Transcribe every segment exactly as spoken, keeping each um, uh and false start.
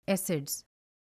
Acids.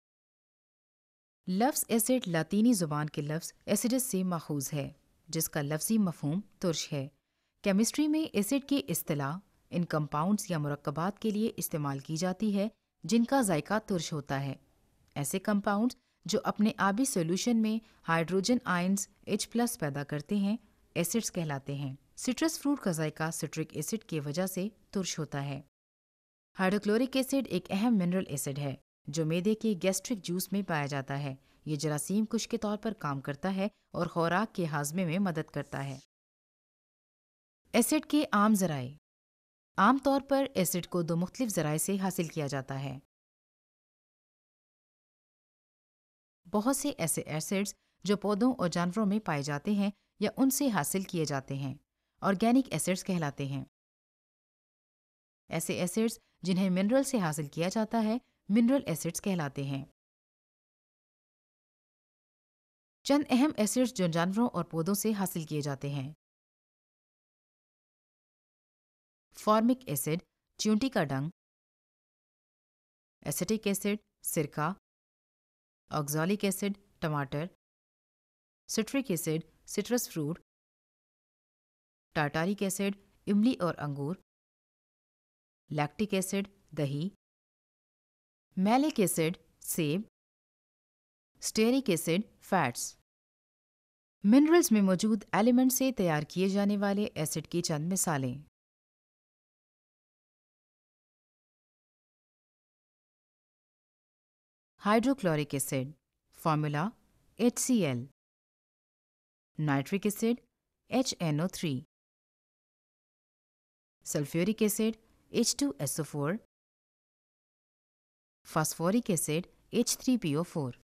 लफ्ज़ acid लातीनी ज़ुबान के लफ्ज़ एसिडस से माखूज़ है, जिसका लफ्ज़ी मफ़हूम तुर्श है। केमिस्ट्री में एसिड की इस्तिलाह इन कंपाउंड्स या मुरक्कबात के लिए इस्तेमाल की जाती है जिनका जायका तुर्श होता है। ऐसे कंपाउंड्स जो अपने आबी सॉल्यूशन में हाइड्रोजन आयंस H प्लस पैदा करते हैं एसिड्स कहलाते हैं। सिट्रस फ्रूट का जायका सिट्रिक एसिड की वजह से तुर्श होता है। हाइड्रोक्लोरिक एसिड एक अहम मिनरल एसिड है जो मैदे के गैस्ट्रिक जूस में पाया जाता है। ये जरासीम कुश के तौर पर काम करता है और खुराक के हाजमे में मदद करता है। एसिड के आम ज़राए। आम तौर पर एसिड को दो मुख्तलिफ ज़राए से हासिल किया जाता है। बहुत से ऐसे एसिड्स जो पौधों और जानवरों में पाए जाते हैं या उनसे हासिल किए जाते हैं ऑर्गेनिक एसिड्स कहलाते हैं। ऐसे एसिड्स जिन्हें मिनरल से हासिल किया जाता है मिनरल एसिड्स कहलाते हैं। चंद अहम एसिड्स जो जानवरों और पौधों से हासिल किए जाते हैं। फॉर्मिक एसिड चींटी का डंग, एसिटिक एसिड सिरका, ऑक्सैलिक एसिड टमाटर, citric acid citrus fruit, tartaric acid इमली और अंगूर, लैक्टिक एसिड दही, मैलिक एसिड सेब, स्टेरिक एसिड फैट्स। मिनरल्स में मौजूद एलिमेंट से तैयार किए जाने वाले एसिड की चंद मिसालें। Hydrochloric acid formula H C L, nitric acid H N O three, sulphuric acid H two S O four, phosphoric acid H three P O four.